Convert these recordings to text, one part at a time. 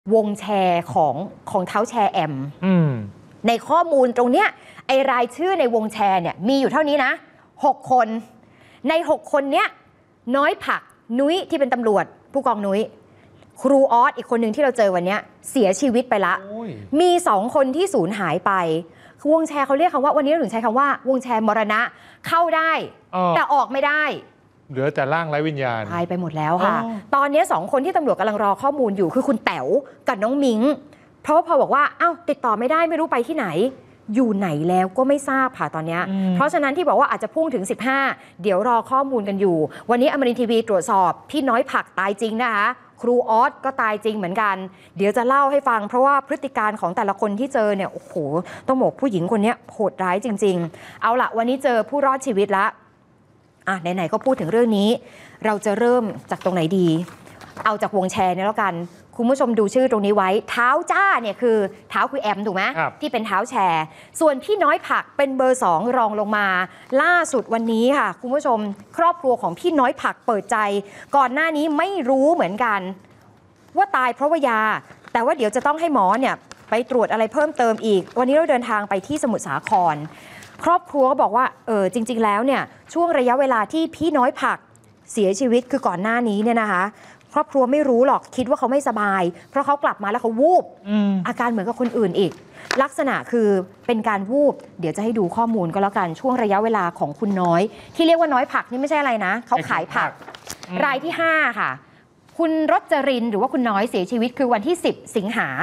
วงแชร์ของเท้าแชร์แอมในข้อมูลตรงเนี้ยไอรายชื่อในวงแชร์เนี่ยมีอยู่เท่านี้นะ6 คนใน6 คนเนี้ยน้อยผักนุ้ยที่เป็นตำรวจผู้กองนุ้ยครูออสอีกคนหนึ่งที่เราเจอวันนี้เสียชีวิตไปละมี2 คนที่สูญหายไปวงแชร์เขาเรียกคำว่าวันนี้เราถึงใช้คำว่าวงแชร์มรณะเข้าได้แต่ออกไม่ได้เหลือแต่ร่างไร้วิญญาณตายไปหมดแล้วค่ะตอนนี้2 คนที่ตำรวจกำลังรอข้อมูลอยู่คือคุณแต๋วกับน้องมิ้งเพราะว่าพอบอกว่าอ้าวติดต่อไม่ได้ไม่รู้ไปที่ไหนอยู่ไหนแล้วก็ไม่ทราบค่ะตอนนี้เพราะฉะนั้นที่บอกว่าอาจจะพุ่งถึง15เดี๋ยวรอข้อมูลกันอยู่วันนี้อมรินทร์ทีวีตรวจสอบพี่น้อยผักตายจริงนะคะครูออสก็ตายจริงเหมือนกันเดี๋ยวจะเล่าให้ฟังเพราะว่าพฤติการของแต่ละคนที่เจอเนี่ยโอ้โหต้องบอกผู้หญิงคนนี้โหดร้ายจริงๆเอาละวันนี้เจอผู้รอดชีวิตละไหนๆก็พูดถึงเรื่องนี้เราจะเริ่มจากตรงไหนดีเอาจากวงแชร์เนี่ยแล้วกันคุณผู้ชมดูชื่อตรงนี้ไว้เท้าจ้าเนี่ยคือเท้าคือแอมถูกไหมที่เป็นเท้าแชร์ส่วนพี่น้อยผักเป็นเบอร์2รองลงมาล่าสุดวันนี้ค่ะคุณผู้ชมครอบครัวของพี่น้อยผักเปิดใจก่อนหน้านี้ไม่รู้เหมือนกันว่าตายเพราะว่ายาแต่ว่าเดี๋ยวจะต้องให้หมอเนี่ยไปตรวจอะไรเพิ่มเติมอีกวันนี้เราเดินทางไปที่สมุทรสาครครอบครัวก็บอกว่าจริงๆแล้วเนี่ยช่วงระยะเวลาที่พี่น้อยผักเสียชีวิตคือก่อนหน้านี้เนี่ยนะคะครอบครัวไม่รู้หรอกคิดว่าเขาไม่สบายเพราะเขากลับมาแล้วเขาวูบอาการเหมือนกับคนอื่นอีกลักษณะคือเป็นการวูบเดี๋ยวจะให้ดูข้อมูลก็แล้วกันช่วงระยะเวลาของคุณน้อยที่เรียกว่าน้อยผักนี่ไม่ใช่อะไรนะเขาขายผักรายที่5ค่ะคุณรจรินหรือว่าคุณน้อยเสียชีวิตคือวันที่10 สิงหา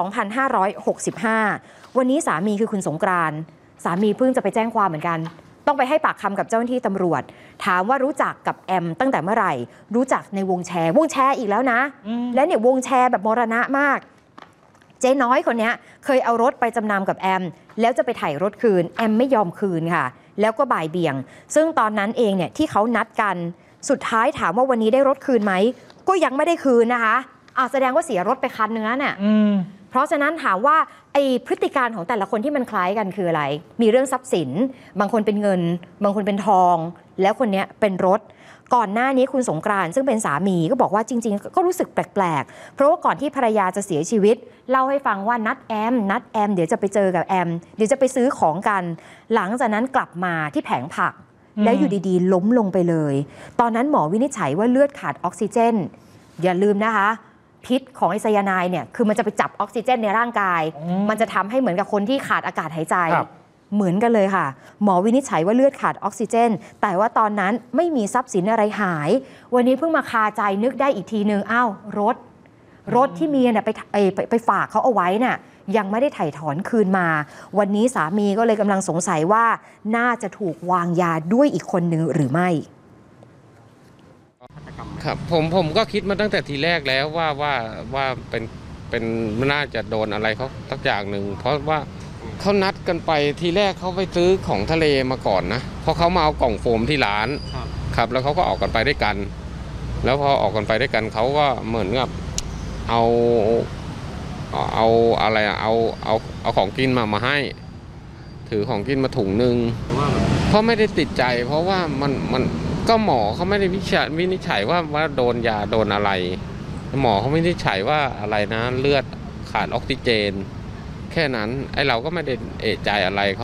2565วันนี้สามีคือคุณสงกรานต์สามีเพิ่งจะไปแจ้งความเหมือนกันต้องไปให้ปากคำกับเจ้าหน้าที่ตำรวจถามว่ารู้จักกับแอมตั้งแต่เมื่อไหร่รู้จักในวงแชร์อีกแล้วนะและเนี่ยวงแชร์แบบมรณะมากเจ๊น้อยคนนี้เคยเอารถไปจำนำกับแอมแล้วจะไปถ่ายรถคืนแอมไม่ยอมคืนค่ะแล้วก็บ่ายเบี่ยงซึ่งตอนนั้นเองเนี่ยที่เขานัดกันสุดท้ายถามว่าวันนี้ได้รถคืนไหมก็ยังไม่ได้คืนนะคะแสดงว่าเสียรถไปคันนึงแล้วเนี่ยเพราะฉะนั้นถามว่าไอ้พฤติการของแต่ละคนที่มันคล้ายกันคืออะไรมีเรื่องทรัพย์สินบางคนเป็นเงินบางคนเป็นทองแล้วคนนี้เป็นรถก่อนหน้านี้คุณสงกรานต์ซึ่งเป็นสามีก็บอกว่าจริงๆก็รู้สึกแปลกๆเพราะว่าก่อนที่ภรรยาจะเสียชีวิตเล่าให้ฟังว่านัดแอมเดี๋ยวจะไปเจอกับแอมเดี๋ยวจะไปซื้อของกันหลังจากนั้นกลับมาที่แผงผักแล้วอยู่ดีๆล้มลงไปเลยตอนนั้นหมอวินิจฉัยว่าเลือดขาดออกซิเจนอย่าลืมนะคะพิษของไอไซยาไนด์เนี่ยคือมันจะไปจับออกซิเจนในร่างกายมันจะทำให้เหมือนกับคนที่ขาดอากาศหายใจเหมือนกันเลยค่ะหมอวินิจฉัยว่าเลือดขาดออกซิเจนแต่ว่าตอนนั้นไม่มีทรัพย์สินอะไรหายวันนี้เพิ่งมาคาใจนึกได้อีกทีนึงรถที่เมียเนี่ยไปฝากเขาเอาไว้น่ะยังไม่ได้ไถ่ถอนคืนมาวันนี้สามีก็เลยกำลังสงสัยว่าน่าจะถูกวางยาด้วยอีกคนนึงหรือไม่ครับผมก็คิดมาตั้งแต่ทีแรกแล้วว่าเป็นน่าจะโดนอะไรเขาสักอย่างหนึ่งเพราะว่าเขานัดกันไปทีแรกเขาไปซื้อของทะเลมาก่อนนะเพราะเขามาเอากล่องโฟมที่ร้านครับแล้วเขาก็ออกกันไปด้วยกันแล้วพอออกกันไปด้วยกันเขาก็เหมือนกับเอาอะไรเอาของกินมาให้ถือของกินมาถุงนึงเพราะไม่ได้ติดใจเพราะว่ามันก็หมอเขาไม่ได้วินิจฉัยว่าโดนยาโดนอะไรหมอเขาไม่ได้วินิจฉัยว่าอะไรนะเลือดขาดออกซิเจนแค่นั้นไอ้เราก็ไม่ได้เอะใจอะไรเขา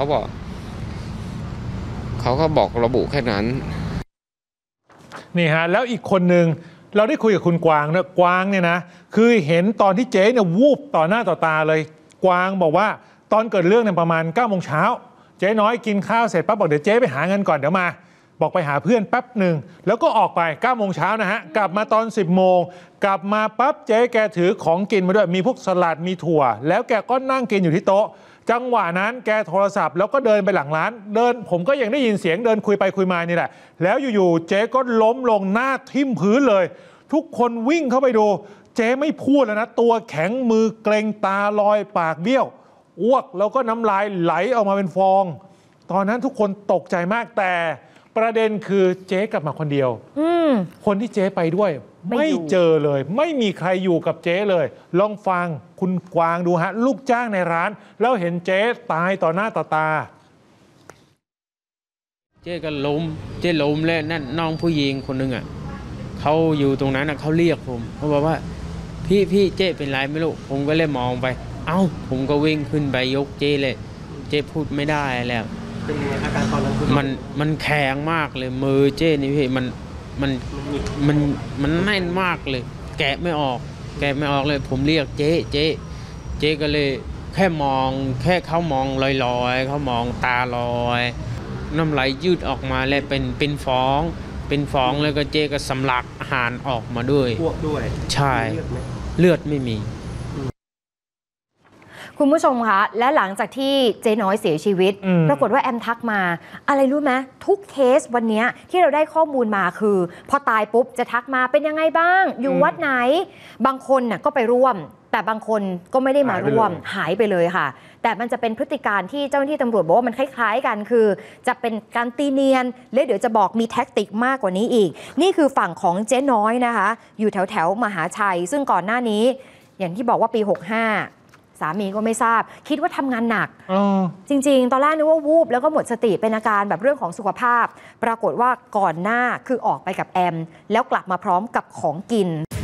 ก็บอกระบุแค่นั้นนี่ฮะแล้วอีกคนนึงเราได้คุยกับคุณกวางเนี่ยกวางเนี่ยนะคือเห็นตอนที่เจ๊เนี่ยวูบต่อหน้าต่อตาเลยกวางบอกว่าตอนเกิดเรื่องเนี่ยประมาณ9 โมงเช้าเจ๊น้อยกินข้าวเสร็จปั๊บบอกเดี๋ยวเจ๊ไปหาเงินก่อนเดี๋ยวมาบอกไปหาเพื่อนแป๊บหนึ่งแล้วก็ออกไป9 โมงเช้านะฮะกลับมาตอน10 โมงกลับมาปั๊บเจ๊แกถือของกินมาด้วยมีพวกสลัดมีถั่วแล้วแกก็นั่งกินอยู่ที่โต๊ะจังหวะนั้นแกโทรศัพท์แล้วก็เดินไปหลังร้านผมก็ยังได้ยินเสียงเดินคุยไปคุยมานี่แหละแล้วอยู่ๆเจ๊ก็ล้มลงหน้าทิ่มพื้นเลยทุกคนวิ่งเข้าไปดูเจ๊ไม่พูดแล้วนะตัวแข็งมือเกร็งตาลอยปากเบี้ยวอ้วกแล้วก็น้ำลายไหลออกมาเป็นฟองตอนนั้นทุกคนตกใจมากแต่ประเด็นคือเจ๊กลับมาคนเดียวคนที่เจ๊ไปด้วยไม่เจอเลยไม่มีใครอยู่กับเจ๊เลยลองฟังคุณกวางดูฮะลูกจ้างในร้านแล้วเห็นเจ๊ตายต่อหน้าต่อตาเจ๊ก็ล้มแล้วนั่นน้องผู้หญิงคนนึงอ่ะเขาอยู่ตรงนั้นเขาเรียกผมเขาบอกว่าพี่เจ๊เป็นไรไม่รู้ผมก็เลยมองไปเอ้าผมก็วิ่งขึ้นไปยกเจ๊เลยเจ๊พูดไม่ได้แล้วเป็นยังไงอาการตอนนั้นมันแข็งมากเลยมือเจ๊นี่พี่มันแน่นมากเลยแกะไม่ออกเลยผมเรียกเจ๊ก็เลยแค่เขามองลอยๆเขามองตาลอยน้ำไหลยืดออกมาแล้วเป็นฟองแล้วก็เจ๊ก็สำลักอาหารออกมาด้วยอ้วกด้วยใช่เลือดไม่มีคุณผู้ชมคะและหลังจากที่เจ๊น้อยเสียชีวิตปรากฏว่าแอมทักมาอะไรรู้ไหมทุกเคสวันนี้ที่เราได้ข้อมูลมาคือพอตายปุ๊บจะทักมาเป็นยังไงบ้างอยู่วัดไหนบางคนน่ะก็ไปร่วมแต่บางคนก็ไม่ได้มาร่วมหายไปเลยค่ะแต่มันจะเป็นพฤติการที่เจ้าหน้าที่ตำรวจบอกว่ามันคล้ายๆกันคือจะเป็นการตีเนียนและเดี๋ยวจะบอกมีแท็กติกมากกว่านี้อีกนี่คือฝั่งของเจ๊น้อยนะคะอยู่แถวมหาชัยซึ่งก่อนหน้านี้อย่างที่บอกว่าปี 65สามีก็ไม่ทราบคิดว่าทำงานหนักจริงๆตอนแรกนึกว่าวูบแล้วก็หมดสติเป็นอาการแบบเรื่องของสุขภาพปรากฏว่าก่อนหน้าคือออกไปกับแอมแล้วกลับมาพร้อมกับของกิน